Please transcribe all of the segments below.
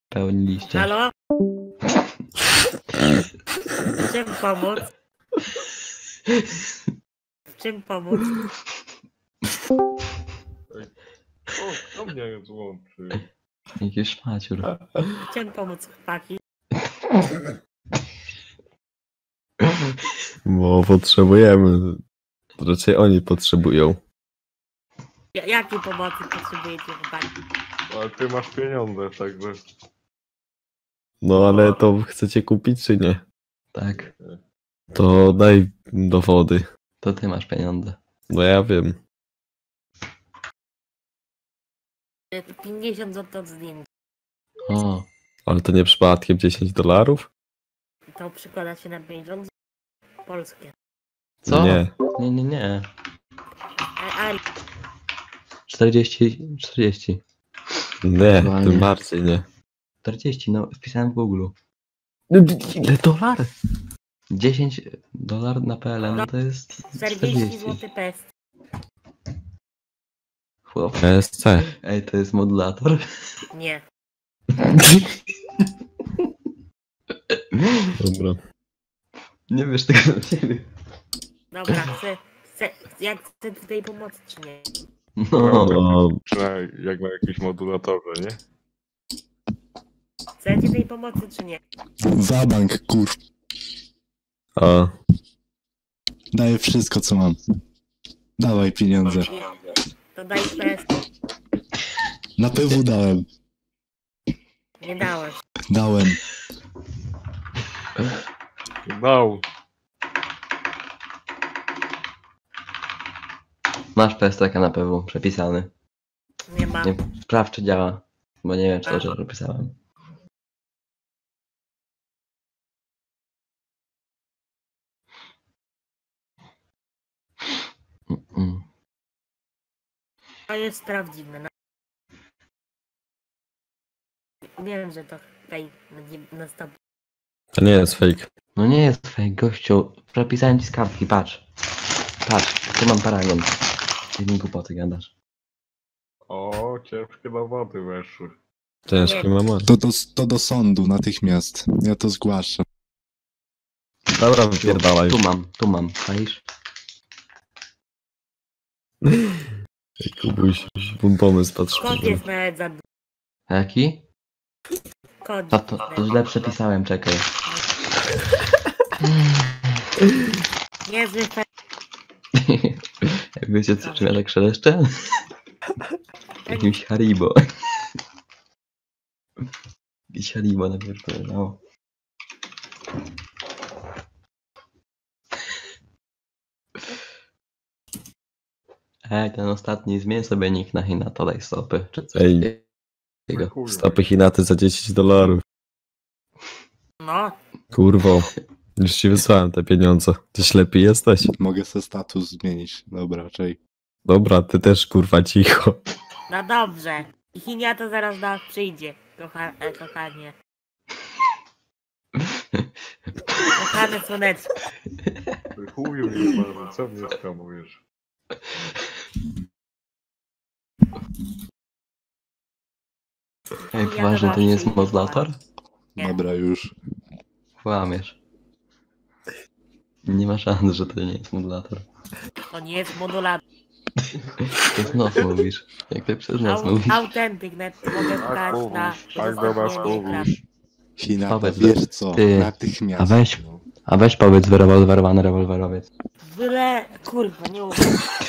pełni liście. Halo? W czym pomóc? W czym pomóc? O, kto mnie złączy? Jakiś szmaciur. W czym pomóc, chłopaki? Bo potrzebujemy. Raczej oni potrzebują. Jakiej pomocy potrzebujecie, chłopaki? Ale ty masz pieniądze, także... No ale to chcecie kupić czy nie? Tak, To daj dowody. to ty masz pieniądze. No ja wiem. 50 zł od zdjęć. O, Ale to nie przypadkiem $10? To przykłada się na pieniądze polskie. co? Nie. Nie. A 40. Nie, Chyba tym nie. bardziej nie. 40, no wpisałem w Google. Ile dolar? $10 na PLN to jest 40 zł PS. Chłop. ESC. Ej, to jest modulator. Nie. Dobra. Nie wiesz tego do ciebie. Dobra, chcę tutaj pomocy, czy nie? No, No, Przynajmniej jak na jakimś modulatorze, nie? Chcecie tej pomocy, czy nie? Wabank, kur. a Daję wszystko, co mam. Dawaj pieniądze. To daj PS. Na PW dałem. Nie dałeś. Dałem. Dał. masz PSTK na PW, przepisany. Nie ma. Nie, sprawdź czy działa, bo nie wiem czy to, że przepisałem. Mm. To jest prawdziwe. Wiem, że to tutaj nastąpi. to nie jest fake. No nie jest fake, gościu. Przepisałem ci z kartki, patrz. Patrz, tu mam paragon. Ty mi głupoty gadasz. O, ciężkie dowody weszły. Ciężki moment. To do sądu natychmiast. Ja to zgłaszam. Dobra, wypierdalaj. Tu mam, czaisz? Kubuś, pomysł patrz. Kod jest nawet za duży. A jaki? Kod. A to źle przepisałem, czekaj. Niezły fe... Jak wiecie co, czym ja tak szeleszczę? Jakimś Haribo. Jakiś Haribo najpierw to leżało. Ej, ten ostatni zmień sobie nick na Hinata, daj stopy, czy coś Ej. takiego. Kurwa. Stopy Hinaty za $10. No, Kurwo. Już ci wysłałem te pieniądze. Ty ślepy jesteś? Mogę sobie status zmienić. Dobra, czej. Dobra, ty też kurwa cicho. no dobrze. I Chinia to zaraz do nas przyjdzie. Kochanie. Kochane słoneczko. Ty chuju nie bardzo, co mnie skamujesz? Ej, poważnie, to nie jest modulator? Nie. Dobra, już. Kłamiesz. Nie ma szans, że to nie jest modulator. To nie jest modulator. Przez nos mówisz. Jak ty przez nos mówisz. Autentyk, nawet mogę Tak wstać na... mówisz, tak do nas mówisz. Hinata, Powiedz, wiesz co? ty, Natychmiast. a weź- A weź powiedz wyrewolwerowany rewolwerowiec. Kurwa, nie umiem.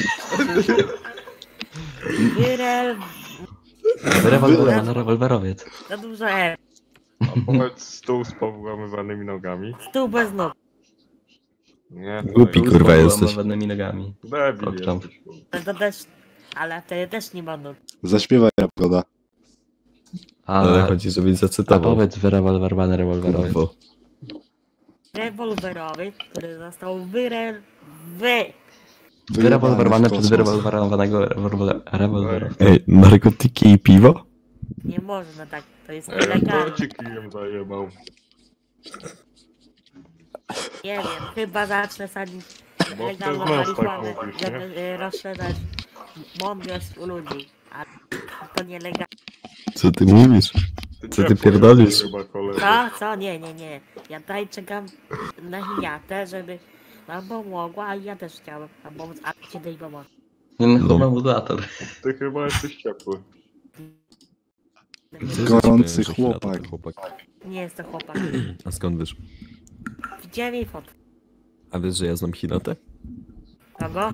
Wyrewolwerowany rewolwerowiec. Za dużo R. A powiedz stół z powyłamywanymi nogami. Stół bez nóg. Nie, Głupi, to kurwa, jest... jesteś. Ładnymi nogami. Debil Kokczam. jesteś. kurwa. Ale to też... Ale wtedy też nie ma nóg. Zaśpiewaj Rapgoda. Ale A chodzi, żebyś zacytował. powiedz wyrewolwerowany rewolwerowiec. Kurwo. Rewolwerowy, który został Wyrewolwerowany przez w kosmos. wyrewolwerowanego rewolwera. Ej, narkotyki i piwo? Nie można tak, to jest To nielegalne. ci kijem zajebał. Nie wiem, chyba zacznę sadzić Bo legalną przez nos tak marihuanę, mówisz, żeby nie? rozszerzać mądrość u ludzi. A to nielegalne. Co ty mówisz? Ty Co ty pierdolisz? Chyba kolega. Co? Nie. Ja tutaj czekam na Hiniatę, żeby nam pomogła, a ja też chciałem nam pomóc, a cię daj pomoc. Nie no, No. chyba modulator. Ty chyba jesteś ciepły. Gorący Że Hinata to chłopak. Nie jest to chłopak. A skąd wiesz? Widziałem jej fotkę. A wiesz, że ja znam Hinatę? Kogo?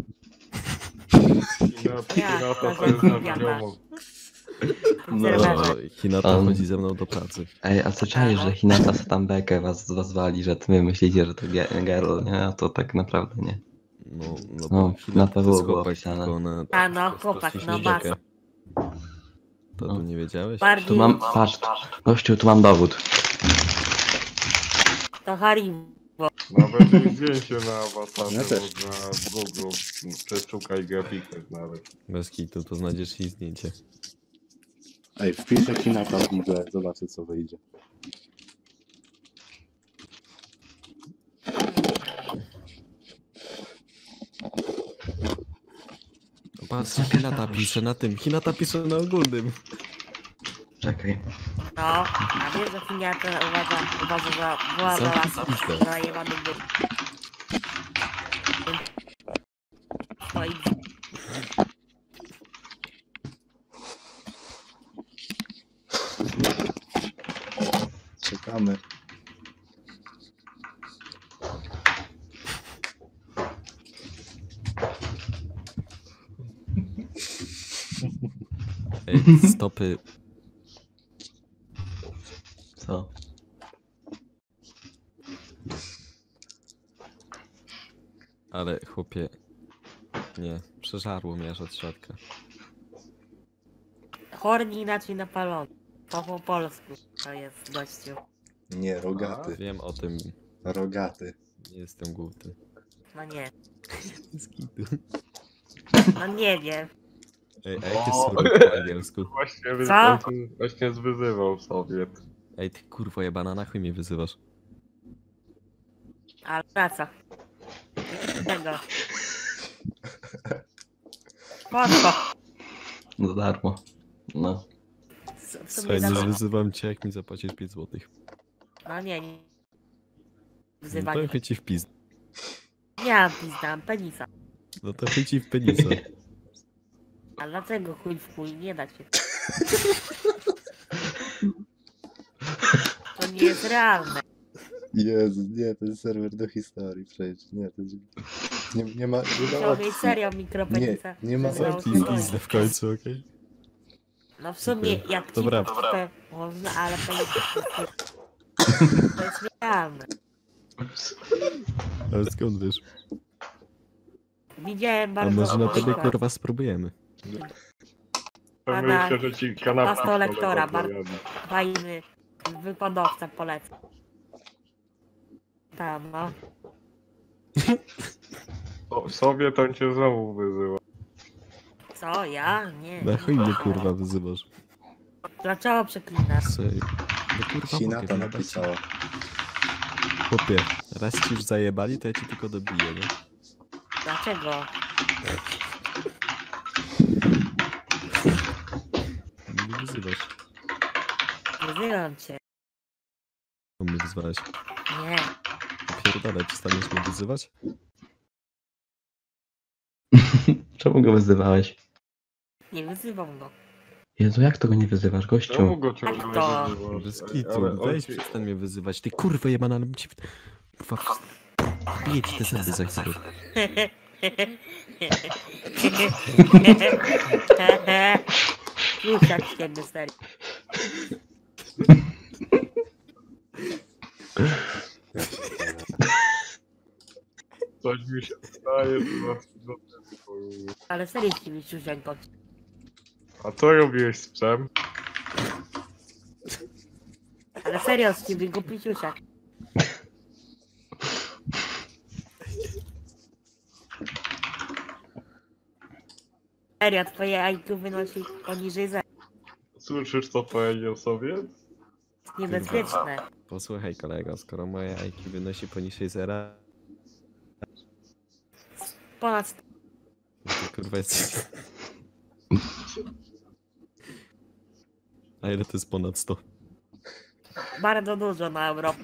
Hinata to jest nasz ziomo. No. Hinata On- chodzi ze mną do pracy. Ej, a co czaisz, że Hinata se tam bekę was wali, że wy myślicie, że to girl, nie? A to tak naprawdę nie. No No, bo na Hinata to pewno jest było chłopak, opisane. tylko ona... A no, po chłopak, prostu no śnieżekę. masa. To No. tu nie wiedziałeś? Bardziej Tu mam, patrz, gościu, tu mam dowód. to Harim. Nawet jej zdjęcie na awatarze Ja też. można w Google przeszukaj grafikę nawet. Bez kitu, to znajdziesz jej zdjęcie. Ej, wpiszę Hinata w Google, zobaczę co wyjdzie. Patrz, Hinata pisze na tym, Hinata pisze na ogólnym. Czekaj. No, a wiesz, że Hiniata uważa, że była za Zamknij lasem pizdę. zajebany był. Oj, Czekamy. Ej, stopy. Co? Ale chłopie... Nie, przeżarło mnie aż od środka. Horni inaczej napalony. To po polsku to jest gościu. Nie, rogaty. Wiem o tym, Rogaty. nie jestem głupny. No nie. Z kitu. No nie wiem. Ej, a jak jest surek po angielsku? Co? Właśnie zwyzywał Sowiet. Ej, ty kurwo jebana, na chuj mnie wyzywasz? Ale praca. Tego. Spoko. No za darmo. No. W sumie Słuchaj, za nie to. wyzywam cię, jak mi zapłacisz 5 złotych. No nie. No Wzywanie. to chuj ci w pizd. Nie mam pizda, mam penisa. No to chuj ci w penisa. A dlaczego chuj w chuj nie da się? To nie jest realne. Jezu, nie, to jest serwer do historii przecież. Nie, to jest... Nie ma Musiał mieć opcji. serio mikropenisa. Nie ma żeby miał opcji. Zamknij swoje. pizdę w końcu, okej? No w sumie Dziękuję. jak ci Dobra. to można, ale penis to jest realne. Ale skąd wiesz? Widziałem A bardzo może na dobry tobie przykład. kurwa spróbujemy? Pewnie się, że ci kanapki pastolektora, kolega pojawi. Fajny wykładowca polecam. Tam no. O, Sowiet on cię znowu wyzywa. Co? Ja? Nie. Na chuj mnie kurwa wyzywasz. Dlaczego przeklinasz? Serio. No kurwa Hinata mogę, napisała. Chłopie, raz ci już zajebali, to ja ci tylko dobiję, nie? Dlaczego? Nie wyzywasz. Wyzywam cię. To mnie wyzwałeś. Nie. Pierdolę, przestaniesz mnie wyzywać? Czemu go wyzywałeś? Nie wyzywam go. Jezu, jak to go nie wyzywasz, Czemu gościu? go ciągle Jak to? wyzywasz? Bez Ale kitu, on weź ci- przestań mnie wyzywać. Ty kurwa jebana, ale ci... Kurwa, biję ci te zęby za chwilę. Już jak ciebie serio. Coś mi się wydaje, to Ale serio z ciebie siusiak go. A co robiłeś z psem? Ale serio z ciebie głupi siusiak. Serio, twoje IQ wynosi poniżej zera. Słyszysz co powiedział Sowiet? Niebezpieczne. Posłuchaj kolego, skoro moje IQ wynosi poniżej zera, Ponad to kurwa jest... A ile to jest ponad 100? Bardzo dużo na Europę.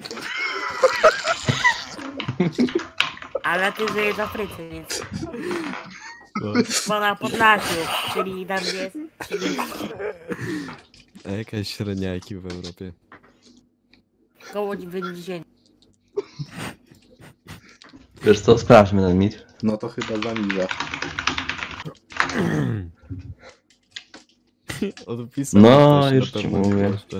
Ale ty żyjesz w Afryce, więc No. bo na Podlasiu, czyli tam jest 30, A jakaś średnia IQ w Europie? koło 90. Wiesz co, sprawdźmy ten mit. No to chyba zaniża. Odpisał No, ktoś, już na ci pewno nie mówię. jeszcze.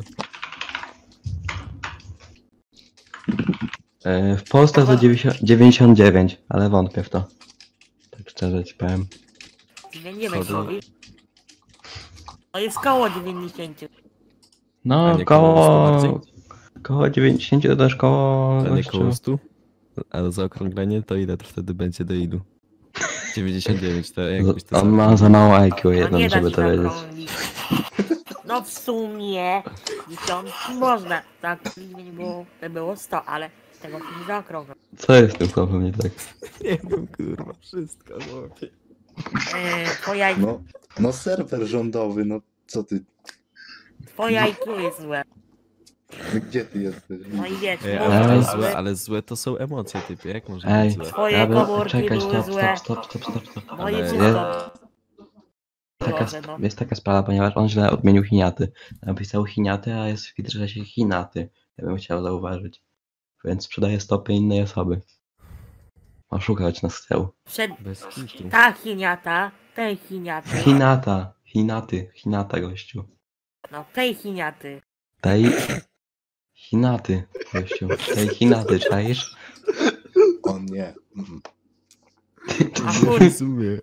W Polsce to 99, ale wątpię w to. Tak szczerze ci powiem. Nie, nie wiem, Co to? co to jest koło 90. A No, nie koło 100 koło 90 to też koło... A nie gościu. koło 100? Ale zaokrąglenie to ile to wtedy będzie do ilu? 99, to jakbyś to On ma za mało IQ No jedną, nie da żeby się to wiedzieć. zaokrąglić. No w sumie 10 można zaokrąglić, by było 100, ale tego się nie zaokrągla. Co jest z tym chłopem nie tak? Nie wiem, kurwa, wszystko chłopie. Twoja, No serwer rządowy, no co ty? twoja IQ jest złe. Gdzie ty jesteś? No i wiesz, Ej, może ale, być złe, złe. ale złe to są emocje, typie, jak może Ej, być złe? Twoje ja bym... komórki Czekaj, były złe. stop. Moje Ale- wszystko. Taka, Boże, no. jest taka sprawa, ponieważ on źle odmienił Hiniaty. Napisał Hiniaty, a jest w się Hinaty. Ja bym chciał zauważyć. Więc sprzedaje stopy innej osoby. Oszukać nas chciał. Bez kitu. Ta chiniata, tej chiniaty, Hinata, Hinata gościu. no tej chiniaty. Tej Hinaty gościu. Tej Hinaty, czaisz? O nie. Mhm. A chuj, Rozumiem.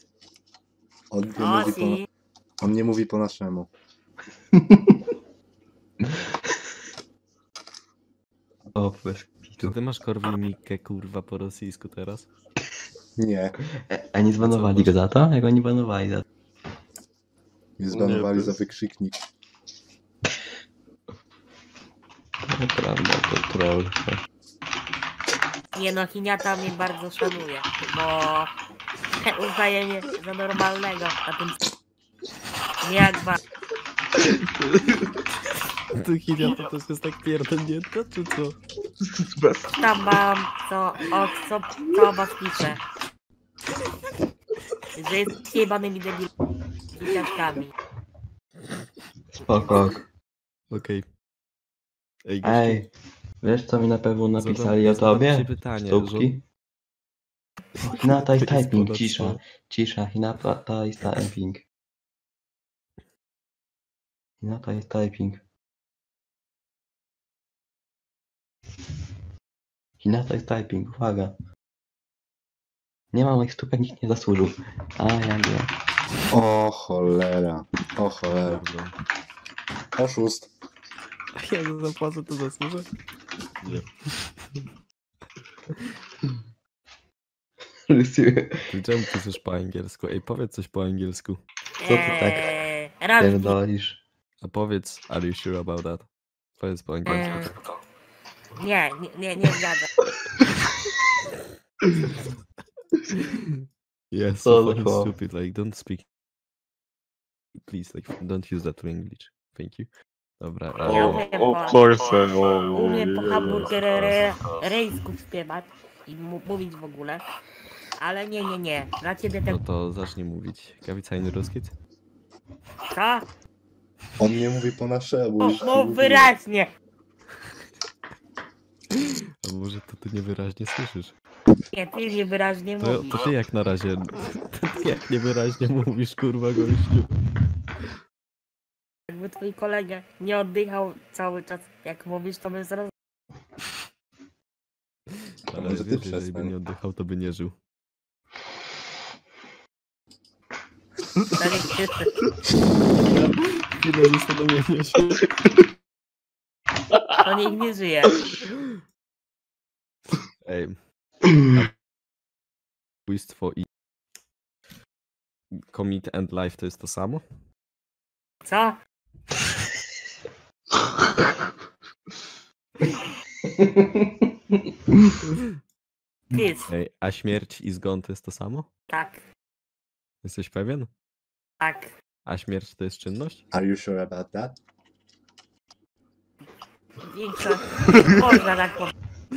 o si. On nie mówi po naszemu. O, bez Czy kitu. ty masz Korwin Mikke, kurwa, po rosyjsku teraz? Nie. A nie zbanowali go za to? Jak oni banowali za to? Mnie zbanowali Nie, to za jest- wykrzyknik. Naprawdę, to troll. Nie no, chiniata mnie bardzo szanuje, bo uznaje mnie za normalnego na tym. Nie jak was. To Hilia to też jest tak pierdolnięta, czy co? Bez. Tam mam co o was pisze. Że jest jebanymi debilami. Spoko. Okej. Ej, Ej, wiesz co mi na pewno napisali o zadam tobie? ci pytanie, Stópki? Hinata is To jest typing, ponad cisza. 100. Cisza, Hinata is typing. Hinata is typing. Hinata is typing, uwaga. Nie ma moich stópek, nikt nie zasłużył. A ja nie. O cholera. O cholera. Oszust. Jak zapłacę, to zasłużę? Nie. Ty czemu piszesz po angielsku? Ej, powiedz coś po angielsku. Co ty tak Raz, pierdolisz? A powiedz, are you sure about that? Powiedz po angielsku. nie zgadzam. Yes, Co so za chłop? stupid, like, don't speak. Please, like, don't use that to English. Thank you. Dobra, Ja O, umiem o, po- Polsce, Umiem po Jezu. hamburgerejsku śpiewać i mówić w ogóle. Ale nie. Dla ciebie no tego. to zacznij mówić. Kawicajny ruskiet? Co? On nie mówi po naszemu. już ci Mów mówiłem. wyraźnie. A może to ty niewyraźnie słyszysz? Nie, ty niewyraźnie To mówisz. ty jak na razie... To ty jak niewyraźnie mówisz, kurwa, gościu. Jakby twój kolega nie oddychał cały czas, jak mówisz, to bym zrozumiał. Ale może ty wiesz, jeżeli by przestań. nie oddychał, to by nie żył. Chwilę zastanowienia się. To nikt nie żyje. Ej. Zabójstwo i... Commit and life to jest to samo? Co? Kiss. Ej, a śmierć i zgon to jest to samo? Tak, Jesteś pewien? tak. A śmierć to jest czynność? Are you sure about that? większa. Można tak powiedzieć.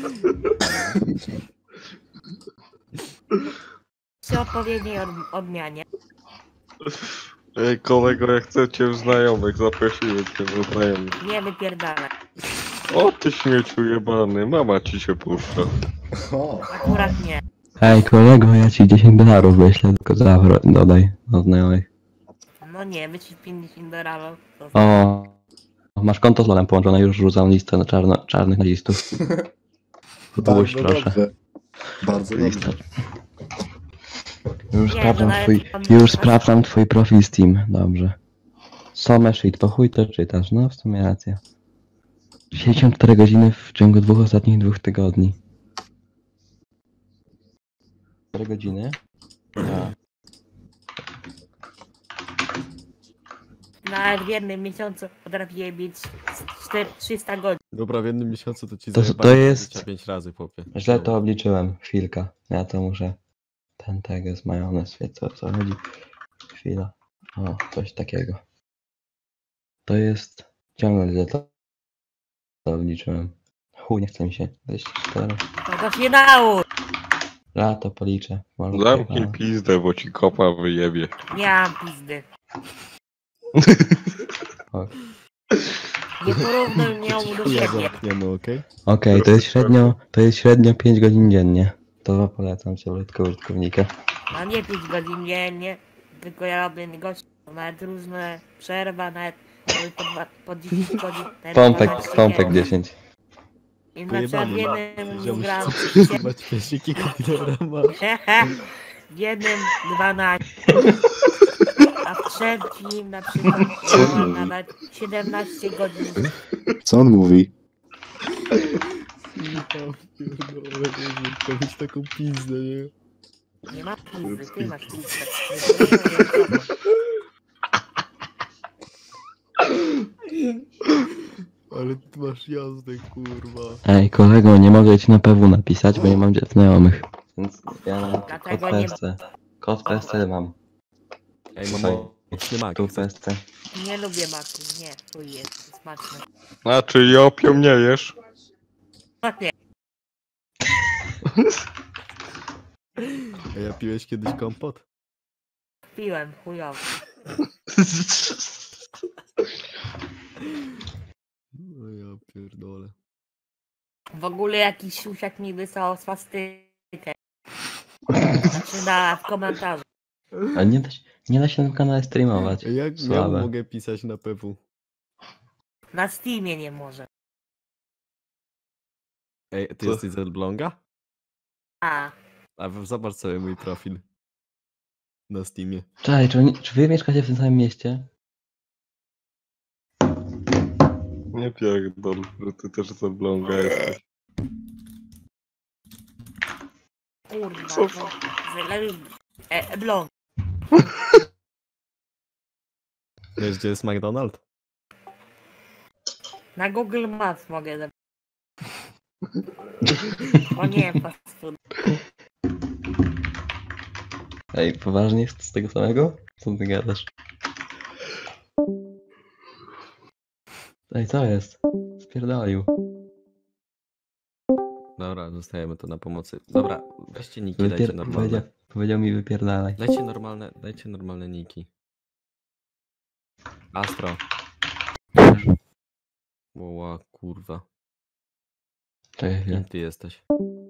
Przy odpowiedniej odmianie. Ej, kolego, jak chcecie w znajomych, zaprosiłem cię do znajomych. Nie wypierdalaj. O, ty śmieciu jebany, mama ci się puszcza. O, Akurat nie. Ej, kolego, ja ci $10 wyślę, tylko dodaj do znajomych. No nie, wyślij $50. To O, masz konto z LOL-em połączone, już rzucam listę na czarnych nazistów. Puść, bardzo proszę. dobrze. Bardzo Lista. dobrze. Już Nie, sprawdzam no, twój, ale- już sprawdzam twój profil Steam, dobrze. Some shit, po chuj to czytasz, no w sumie racja. 64 godziny w ciągu ostatnich 2 tygodni. 4 godziny? Tak. Nawet w jednym miesiącu potrafię mieć 300 godzin. Dobra, w jednym miesiącu to ci To zajebali jest- 25 razy, chłopie. Źle to obliczyłem, chwilka. Ja to muszę... Ten teges, majonez, wie co chodzi. Chwila. O, coś takiego. To jest... Ciągle źle to obliczyłem. Chuj, nie chce mi się. 24. No to się naucz. To policzę. Może Zamknij pojechałem. pizdę, bo ci kopa wyjebie. Nie mam pizdy. O. Nie porównuj mnie do Ja siebie. zamkniemy, okej? Okej, to jest średnio 5 godzin dziennie. To polecam cię, użytkownika. No nie 5 godzin dziennie, tylko ja robię gości, nawet różne przerwa, nawet po 10 godzin. nawet 12 Pompek dziennie. 10. I na przykład w jednym Ziomuś, gram, Chyba ćwiesz jakiego dealera masz. w jednym 12, a w trzecim na przykład mam nawet 17 godzin. Co on mówi? Ja pierdolę, to mieć taką pizdę, nie? Nie ma pizdy, ty masz pizdę. Ale ty masz jazdę, kurwa. Ej, kolego, nie mogę ci na PW napisać, bo nie mam znajomych. Więc ja mam kod Dlatego nie- PSC. Kod PSC mam. Ej, Tutaj. mamo, mocny mak. Tu PSC. Nie lubię maku, nie, tu jest smaczne. Znaczy, i opium nie jesz? No nie, A ja piłeś kiedyś kompot? piłem chujowo. No ja pierdolę. W ogóle jakiś siusiak mi wysłał swastykę. Znaczy w komentarzu. A nie da się na kanale streamować. Ej, jak ja Słabe. mogę pisać na PW? Na Steamie nie może. Ej, ty Co? jesteś z Elbląga? A, Zobacz sobie mój profil. Na Steamie. Czekaj, czy wy mieszkacie w tym samym mieście? Nie pierdol, że ty też z Elbląga jesteś. kurwa. Co? No, blond. Wiesz, gdzie jest McDonald's? Na Google Maps mogę zapisać. O nie, fast food. Ej, poważnie jest z tego samego? Co ty gadasz? Ej, co jest? Spierdolił. Dobra, zostajemy tu na pomocy. Dobra, weźcie niki, dajcie normalne. Powiedział mi wypierdalaj. Dajcie normalne niki. Astro. Ła, kurwa. Czekaj chwilę. Kim ty jesteś?